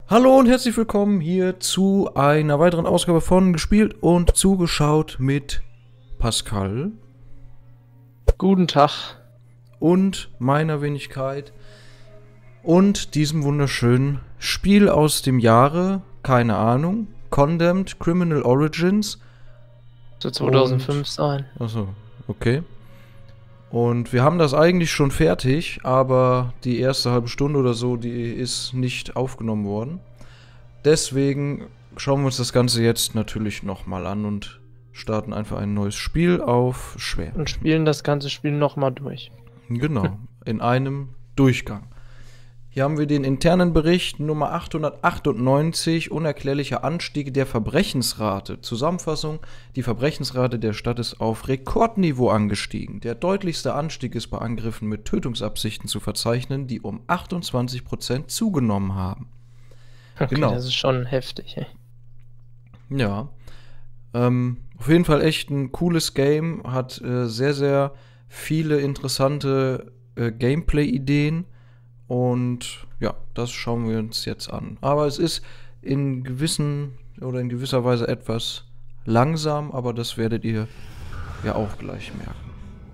Hallo und herzlich willkommen hier zu einer weiteren Ausgabe von Gespielt und Zugeschaut mit Pascal Guten Tag. und meiner Wenigkeit und diesem wunderschönen Spiel aus dem Jahre, keine Ahnung, Condemned Criminal Origins. So 2005 sein. Achso, okay. Und wir haben das eigentlich schon fertig, aber die erste halbe Stunde oder so, die ist nicht aufgenommen worden. Deswegen schauen wir uns das Ganze jetzt natürlich nochmal an und starten einfach ein neues Spiel auf schwer. Und spielen das ganze Spiel nochmal durch. Genau, in einem Durchgang. Hier haben wir den internen Bericht Nummer 898, unerklärlicher Anstieg der Verbrechensrate. Zusammenfassung, die Verbrechensrate der Stadt ist auf Rekordniveau angestiegen. Der deutlichste Anstieg ist bei Angriffen mit Tötungsabsichten zu verzeichnen, die um 28% zugenommen haben. Okay, Genau. das ist schon heftig, ey. Ja, auf jeden Fall echt ein cooles Game, hat sehr, sehr viele interessante Gameplay-Ideen und ja, das schauen wir uns jetzt an. Aber es ist in gewisser Weise etwas langsam, aber das werdet ihr ja auch gleich merken.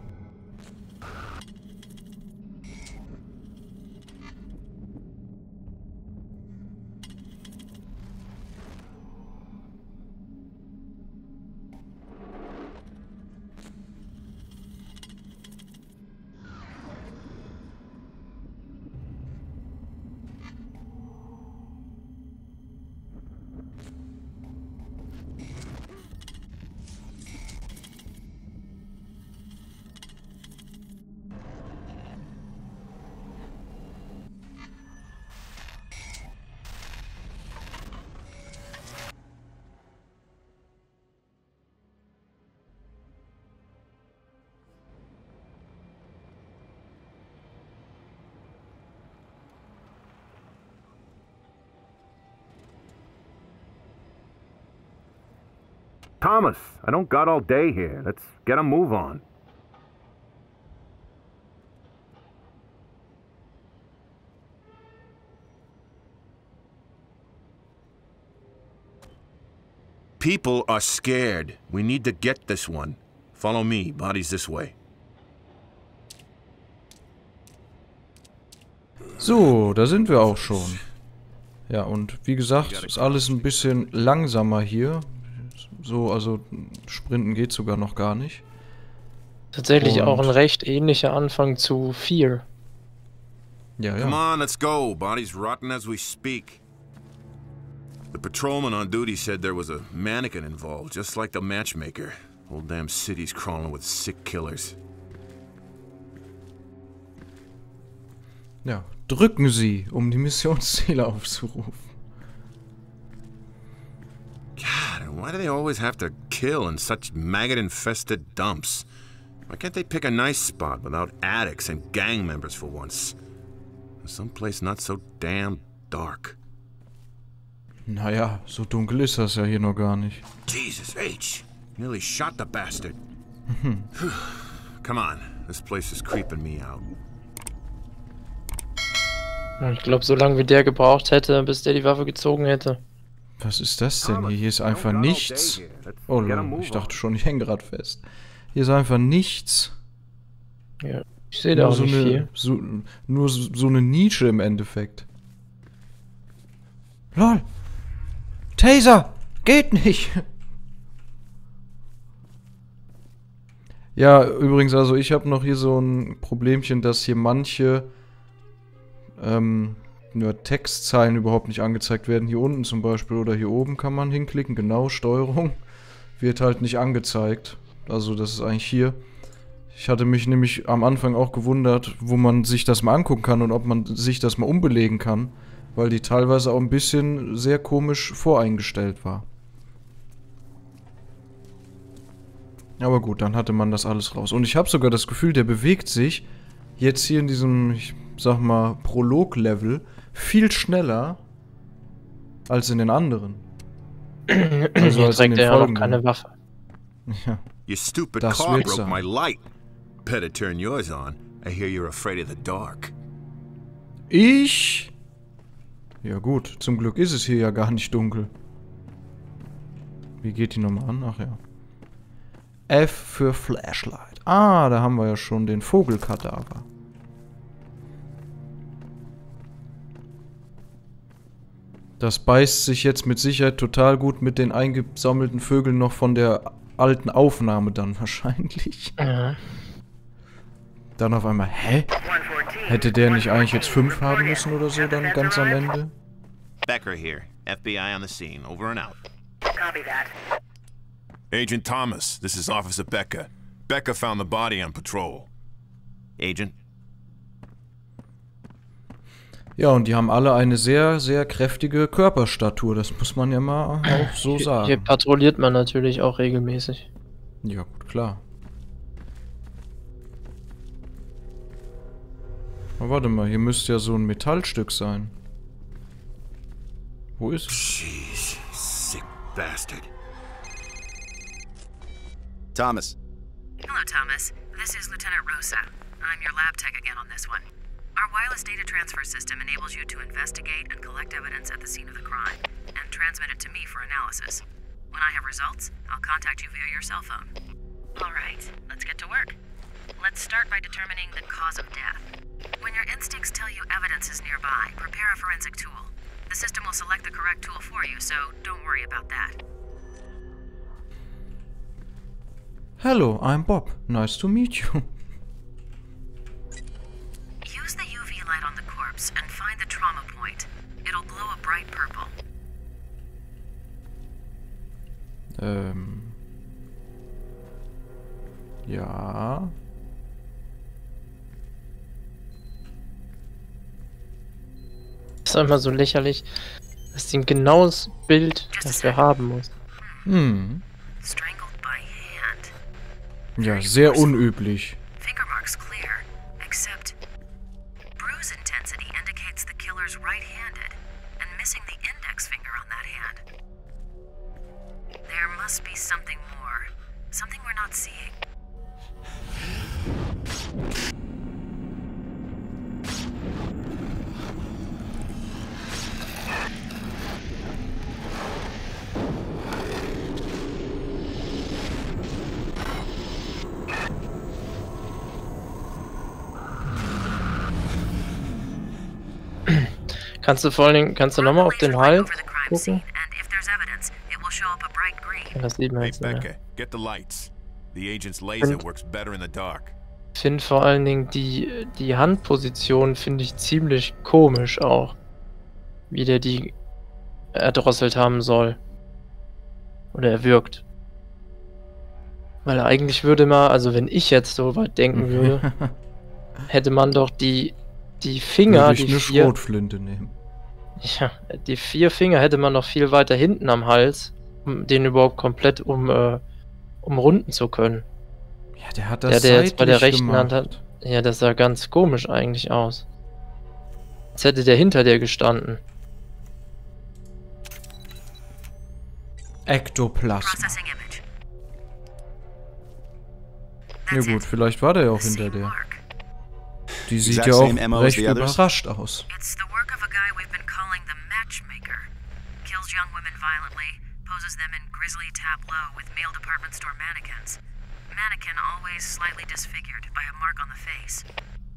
Thomas, I don't got all day here. Let's get a move on. People are scared. We need to get this one. Follow me. Body's this way. So, da sind wir auch schon. Ja, und wie gesagt, ist alles ein bisschen langsamer hier. So, also Sprinten geht sogar noch gar nicht. Tatsächlich Und auch ein recht ähnlicher Anfang zu 4. Ja, Come ja. on, let's go. Body's rotten as we speak. The patrolman on duty said there was a mannequin involved, just like the matchmaker. Whole damn city's crawling with sick killers. Ja, drücken Sie, um die Missionsziele aufzurufen. God, and why do they always have to kill in such maggot-infested dumps? Why can't they pick a nice spot without addicts and gang members for once? Someplace not so damn dark. Naja, so dunkel ist das ja hier noch gar nicht. Jesus H. Nearly shot the bastard. Come on, this place is creeping me out. Ich glaube, so lange wie der gebraucht hätte, bis der die Waffe gezogen hätte. Was ist das denn hier? Hier ist einfach nichts. Oh, lol, ich dachte schon, ich hänge gerade fest. Hier ist einfach nichts. Ja, ich sehe da auch nicht viel. Nur so eine Nische im Endeffekt. Lol. Taser! Geht nicht! Ja, übrigens, also ich habe noch hier so ein Problemchen, dass hier manche nur Textzeilen überhaupt nicht angezeigt werden. Hier unten zum Beispiel oder hier oben kann man hinklicken. Genau, Steuerung. Wird halt nicht angezeigt. Also das ist eigentlich hier. Ich hatte mich nämlich am Anfang auch gewundert, wo man sich das mal angucken kann und ob man sich das mal umbelegen kann. Weil die teilweise auch ein bisschen sehr komisch voreingestellt war. Aber gut, dann hatte man das alles raus. Und ich habe sogar das Gefühl, der bewegt sich jetzt hier in diesem, ich sag mal, Prolog-Level viel schneller als in den anderen. Also Hier als in trägt den er ja noch folgenden. keine Waffe. Ja. Your stupid Das car wird's broke sein. my light. Better turn yours on. I hear you're afraid of the dark. Ich Ja gut, zum Glück ist es hier ja gar nicht dunkel. Wie geht die nochmal an? Ach ja. F für Flashlight. Ah, da haben wir ja schon den Vogelkadaver. Das beißt sich jetzt mit Sicherheit total gut mit den eingesammelten Vögeln noch von der alten Aufnahme dann wahrscheinlich. Ja. Dann auf einmal, hä? Hätte der nicht eigentlich jetzt 5 haben müssen oder so dann ganz am Ende? Becker here. FBI on the scene. Over and out. Copy that. Agent Thomas, this is Officer Becker. Becker found the body on patrol. Agent? Ja, und die haben alle eine sehr, sehr kräftige Körperstatur. Das muss man ja mal auch so Hier sagen. patrouilliert man natürlich auch regelmäßig. Ja, gut, klar. Aber warte mal, hier müsste ja so ein Metallstück sein. Wo ist es? Jeez, sick bastard. Thomas. Hello, Thomas. This is Lieutenant Rosa. I'm your lab tech again on this one. Our wireless data transfer system enables you to investigate and collect evidence at the scene of the crime, and transmit it to me for analysis. When I have results, I'll contact you via your cell phone. All right, let's get to work. Let's start by determining the cause of death. When your instincts tell you evidence is nearby, prepare a forensic tool. The system will select the correct tool for you, so don't worry about that. Hello, I'm Bob. Nice to meet you. Use the UV light on the corpse and find the trauma point. It'll glow a bright purple. Ja. Das ist einfach so lächerlich, dass die ein genaues Bild dafür haben muss. Hm. Strangled by hand. Ja, sehr unüblich. Finger marks clear, except bruise intensity indicates the killer's right-handed, and missing the index finger on that hand. There must be something more, something we're not seeing. Kannst du vor allen Dingen, kannst du nochmal auf den Hals gucken? Ja, das sieht man Hey, jetzt nicht mehr. Becker, get the lights. The agent's laser Und- works better in the dark. Ich finde vor allen Dingen die Handposition finde ich ziemlich komisch auch. Wie der die erdrosselt haben soll. Oder er wirkt. Weil eigentlich würde man, also wenn ich jetzt so weit denken würde, hätte man doch die Finger, Würde ich die eine 4, Schrotflinte nehmen. ja, die 4 Finger hätte man noch viel weiter hinten am Hals, um den überhaupt komplett umrunden zu können. Ja, der hat das Der jetzt bei der seitlich rechten gemacht. Hand hat. Ja, das sah ganz komisch eigentlich aus. Als hätte der hinter dir gestanden. Ektoplasma. Processing image. Ja That's gut, it. vielleicht war der ja auch The hinter same der. mark. Die sieht Exact ja auch same MO as recht the others? überrascht aus. It's the work of a guy we've been calling the Matchmaker. Kills young women violently, poses them in grisly tableau with male department store mannequins. Mannequin always slightly disfigured by a mark on the face.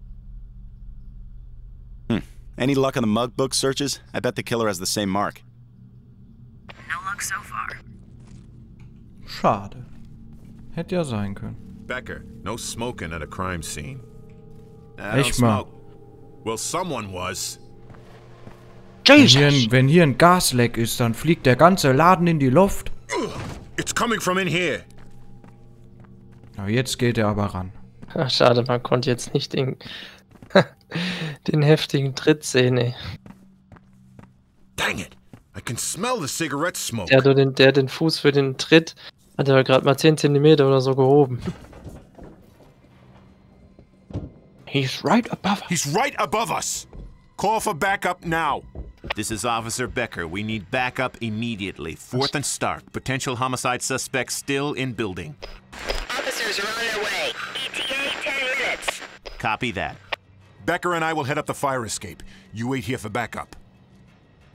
Any luck on the mug book searches? I bet the killer has the same mark. No luck so far. Schade. Hätte ja sein können. Becker, no smoking at a crime scene. I don't Echt mal. smoke. Well, someone was. Wenn hier ein Gasleck ist, dann fliegt der ganze Laden in die Luft. It's coming from in here. Na, jetzt geht er aber ran. Ach, schade, man konnte jetzt nicht den heftigen Tritt sehen, ey. Dang it. I can smell the cigarette smoke. Der den Fuß für den Tritt hat er gerade mal 10 cm oder so gehoben. He's right above us. He's right above us. Call for backup now. This is Officer Becker. We need backup immediately. 4th and Stark. Potential homicide suspect still in building. Officers are on their way. ETA 10 minutes. Copy that. Becker and I will head up the fire escape. You wait here for backup.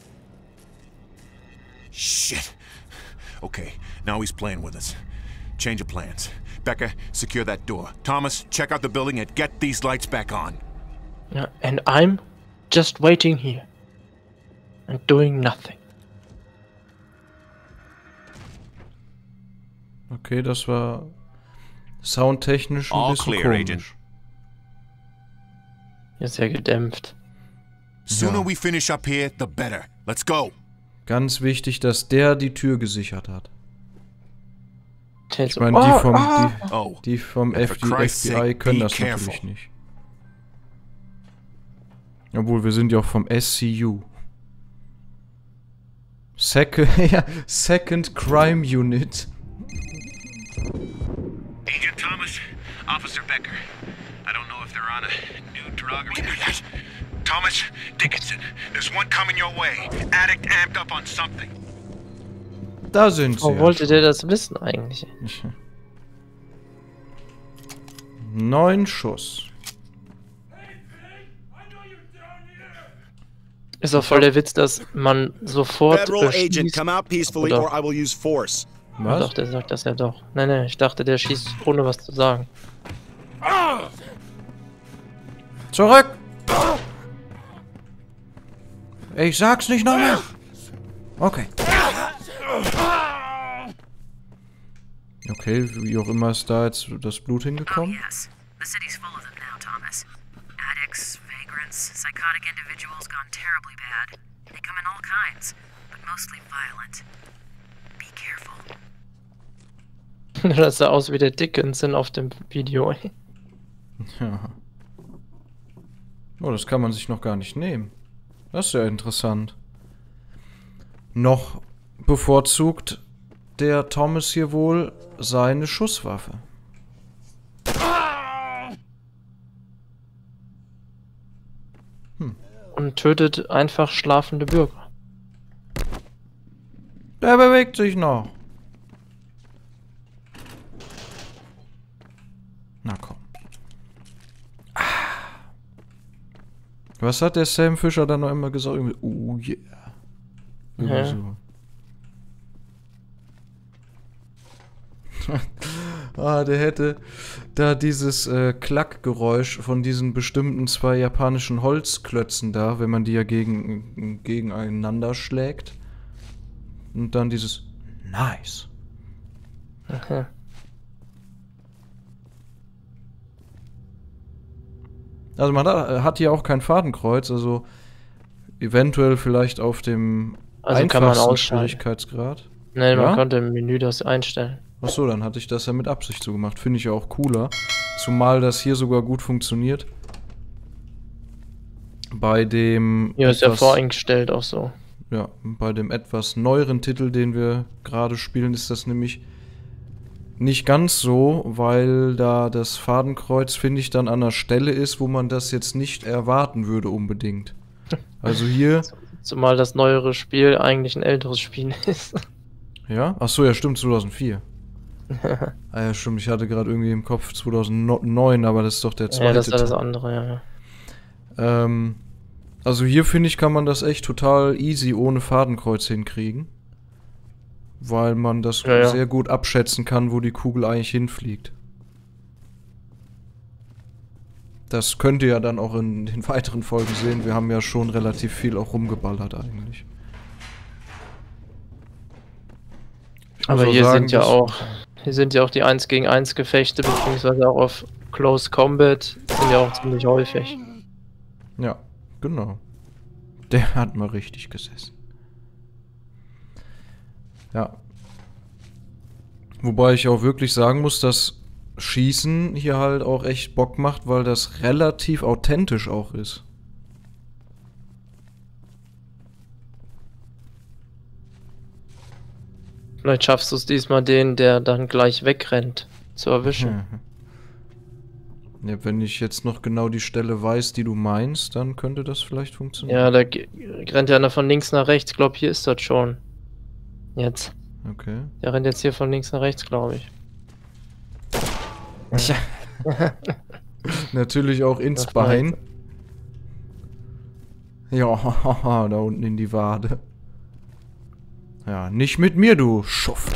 Shit. Okay, now he's playing with us. Change of plans. Becca, secure that door. Thomas, check out the building and get these lights back on. Yeah, and I'm just waiting here and doing nothing. Okay, das war soundtechnisch ein All bisschen clear, komisch. Agent. Ja, sehr gedämpft. Sooner Ja. we finish up here, the better. Let's go. Ganz wichtig, dass der die Tür gesichert hat. Ich Ich meine, Oh, die vom And for Christ's FBI sake, können be das careful. natürlich nicht. Obwohl, wir sind ja auch vom SCU. Ja, Second Crime Unit. Agent Thomas, Officer Becker. I don't know if they're on a new drug or... Give me that. Thomas, Dickinson, there's one coming your way. Addict amped up on something. Da sind sie. Wo wollte der das wissen eigentlich? 9 Schuss. Ist auch voll der Witz, dass man sofort Federal agent, schießt. come out peacefully Oder- or I will use force. Was? Doch, der sagt das ja doch. Nein, ich dachte, der schießt ohne was zu sagen. Zurück! Ich sag's nicht nochmal. Okay. Okay, wie auch immer ist da jetzt das Blut Oh, hingekommen. yes. The city's full of them now, Thomas. Addicts, vagrants, psychotic individuals gone terribly bad. They come in all kinds, but mostly violent. Be careful. Das sah aus wie der Dickinson auf dem Video. Ja. Oh, das kann man sich noch gar nicht nehmen. Das ist ja interessant. Noch bevorzugt der Thomas hier wohl seine Schusswaffe. Und tötet einfach schlafende Bürger. Der bewegt sich noch. Na komm. Ah. Was hat der Sam Fisher dann noch immer gesagt? Irgendwie, oh yeah. Irgendwie Ja. so. Der hätte da dieses Klackgeräusch von diesen bestimmten 2 japanischen Holzklötzen da, wenn man die ja gegeneinander schlägt. Und dann dieses Nice. Aha. Also man hat hier auch kein Fadenkreuz, also eventuell vielleicht auf dem Also kann man einfachsten ausschalten. Schwierigkeitsgrad. Nein, man Ja? konnte im Menü das einstellen. Achso, dann hatte ich das ja mit Absicht so gemacht. Finde ich ja auch cooler. Zumal das hier sogar gut funktioniert. Bei dem Hier ist ja etwas- voreingestellt auch so. Ja, bei dem etwas neueren Titel, den wir gerade spielen, ist das nämlich nicht ganz so, weil da das Fadenkreuz, finde ich, dann an der Stelle ist, wo man das jetzt nicht erwarten würde unbedingt. Also hier, Zumal das neuere Spiel eigentlich ein älteres Spiel ist. ja, achso, ja stimmt, 2004. Ah ja, stimmt, ich hatte gerade irgendwie im Kopf 2009, aber das ist doch der zweite Ja, das war das Teil. andere, ja. Also hier, finde ich, kann man das echt total easy ohne Fadenkreuz hinkriegen. Weil man das Ja, ja. sehr gut abschätzen kann, wo die Kugel eigentlich hinfliegt. Das könnt ihr ja dann auch in den weiteren Folgen sehen. Wir haben ja schon relativ viel auch rumgeballert eigentlich. Ich muss Aber auch hier sagen, sind ja dass- auch hier sind ja auch die 1 gegen 1 Gefechte, beziehungsweise auch auf Close Combat sind ja auch ziemlich häufig. Ja, genau. Der hat mal richtig gesessen. Ja. Wobei ich auch wirklich sagen muss, dass Schießen hier halt auch echt Bock macht, weil das relativ authentisch auch ist. Vielleicht schaffst du es diesmal, den, der dann gleich wegrennt, zu erwischen. Ja, wenn ich jetzt noch genau die Stelle weiß, die du meinst, dann könnte das vielleicht funktionieren. Ja, da rennt ja einer von links nach rechts. Ich glaube, hier ist das schon. Jetzt. Okay. Der rennt jetzt hier von links nach rechts, glaube ich. Tja. Natürlich auch ins Das Bein. Ja, da unten in die Wade. Ja, nicht mit mir, du Schuft.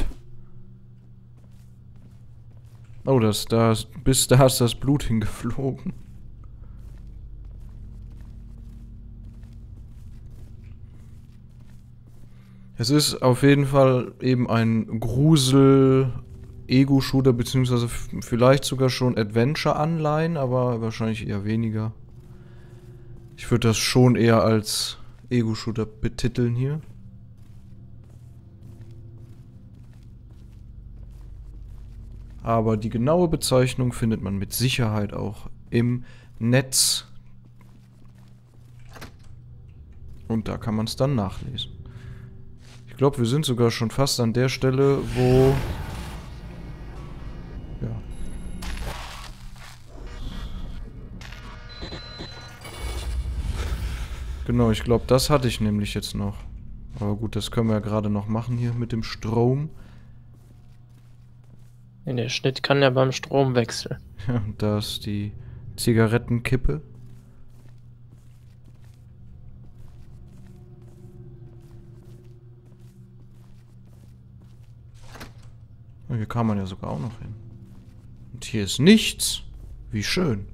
Oh, da ist das Blut hingeflogen. Es ist auf jeden Fall eben ein Grusel-Ego-Shooter, beziehungsweise vielleicht sogar schon Adventure-Anleihen, aber wahrscheinlich eher weniger. Ich würde das schon eher als Ego-Shooter betiteln hier. Aber die genaue Bezeichnung findet man mit Sicherheit auch im Netz. Und da kann man es dann nachlesen. Ich glaube, wir sind sogar schon fast an der Stelle, wo... Ja. Genau, ich glaube, das hatte ich nämlich jetzt noch. Aber gut, das können wir ja gerade noch machen hier mit dem Strom. Der Schnitt kann ja beim Strom wechseln. Ja, und da ist die Zigarettenkippe. Oh, hier kann man ja sogar auch noch hin. Und hier ist nichts. Wie schön.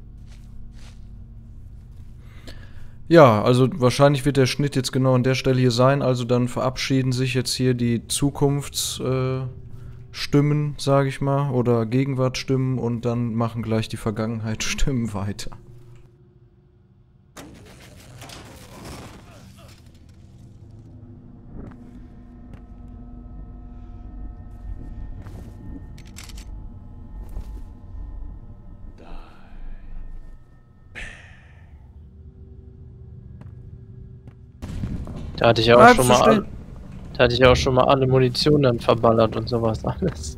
Ja, also wahrscheinlich wird der Schnitt jetzt genau an der Stelle hier sein. Also dann verabschieden sich jetzt hier die Zukunftsstimmen, sage ich mal, oder Gegenwartsstimmen und dann machen gleich die Vergangenheitsstimmen weiter. Da hatte ich ja auch schon mal da hatte ich auch schon mal alle Munition dann verballert und sowas alles.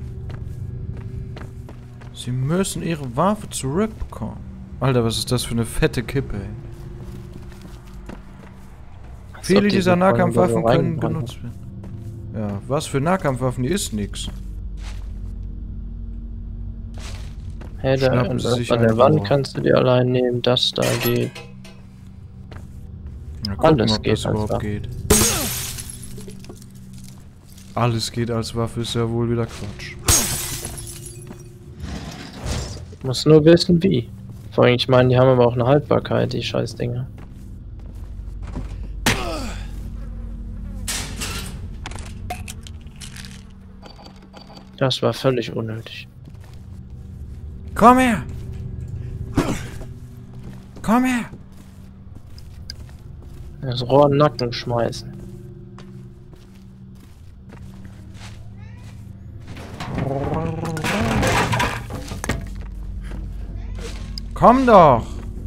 Sie müssen ihre Waffe zurückbekommen. Alter, was ist das für eine fette Kippe, ey. Viele dieser Nahkampfwaffen können genutzt werden. Ja, was für Nahkampfwaffen? Hier ist nix. Hey, da an der Wand kannst du dir allein nehmen, das da geht. Ja, gucken, alles ob geht das überhaupt geht. Alles geht als Waffe, ist ja wohl wieder Quatsch. Muss nur wissen wie. Vor allem, ich meine, die haben aber auch eine Haltbarkeit, die Scheißdinger. Das war völlig unnötig. Komm her! Komm her! Das Rohr in den Nacken schmeißen. Komm doch!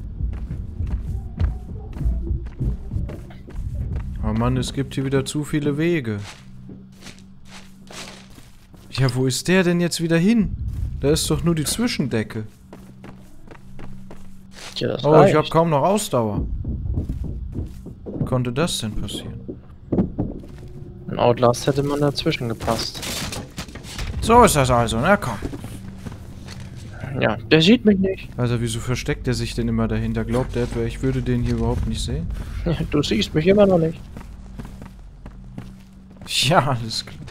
Oh Mann, es gibt hier wieder zu viele Wege. Ja, wo ist der denn jetzt wieder hin? Da ist doch nur die Zwischendecke. Ja, das Oh, reicht. ich habe kaum noch Ausdauer. Wie konnte das denn passieren? Ein Outlast hätte man dazwischen gepasst. So ist das also, na komm. Ja, der sieht mich nicht. Also wieso versteckt er sich denn immer dahinter? Glaubt er etwa, ich würde den hier überhaupt nicht sehen? Ja, du siehst mich immer noch nicht. Ja, alles klar.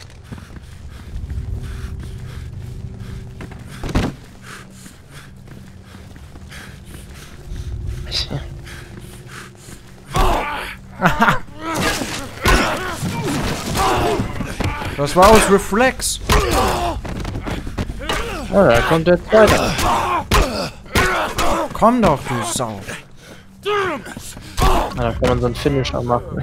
Das war aus Reflex. Oh, da kommt der zweite. Komm doch, du Sau. Na, da kann man so einen Finisher machen.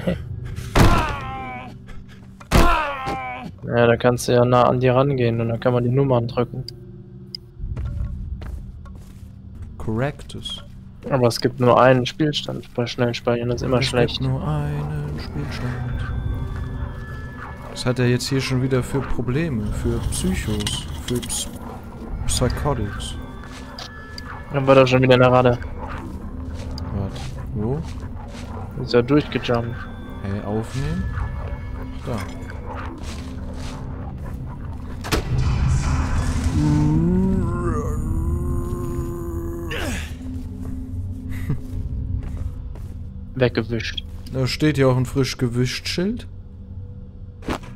Ja, da kannst du ja nah an die rangehen und dann kann man die Nummern drücken. Correctus. Aber es gibt nur einen Spielstand. Bei Schnellspeichern ist immer schlecht. Es gibt nur einen Spielstand. Was hat er jetzt hier schon wieder für Probleme? Für Psychos? Für Psychotics? Dann war da schon wieder eine Rade. Warte, wo? Ist ja durchgejumpt. Hey, aufnehmen? Da. Weggewischt. Da steht ja auch ein frisch gewischt Schild.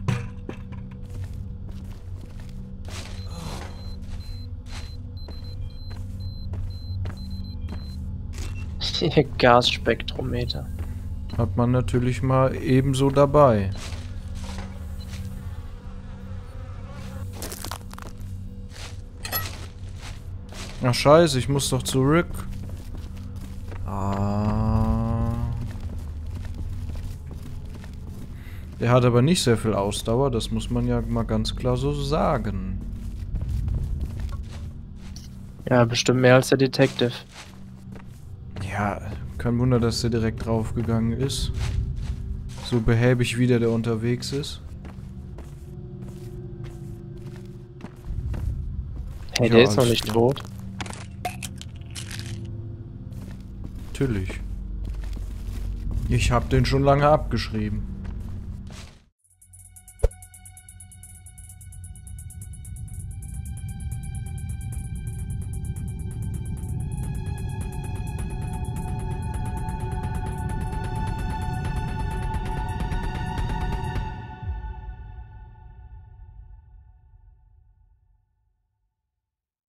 Gasspektrometer. Hat man natürlich mal ebenso dabei. Ach scheiße, ich muss doch zurück. Der hat aber nicht sehr viel Ausdauer, das muss man ja mal ganz klar so sagen. Ja, bestimmt mehr als der Detective. Ja, kein Wunder, dass der direkt draufgegangen ist. So behäbig wie der unterwegs ist. Hey, Ja, der ist noch alles nicht klar. tot. Natürlich. Ich hab den schon lange abgeschrieben.